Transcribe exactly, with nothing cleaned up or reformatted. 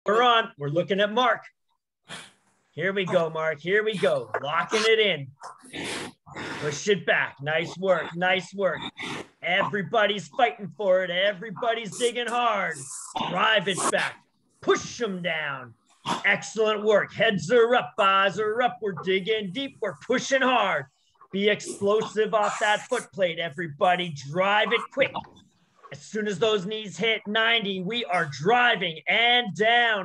We're on. We're looking at Mark. Here we go, Mark. Here we go. Locking it in. Push it back. Nice work. Nice work. Everybody's fighting for it. Everybody's digging hard. Drive it back. Push them down. Excellent work. Heads are up. Eyes are up. We're digging deep. We're pushing hard. Be explosive off that foot plate, everybody. Drive it quick. As soon as those knees hit ninety, we are driving and down.